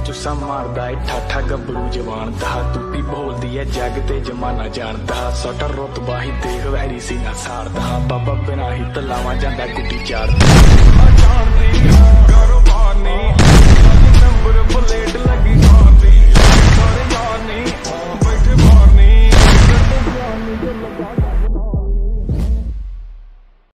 चुस्सा मारदा है ठाठा गबरू जवान दा टूटी बोलदी है जग ते जमाना जानदा सटा रुतबा ही देख वैरी सीना सारदा बाबा बिना ही तलावा जांदा गुड्डी चारदा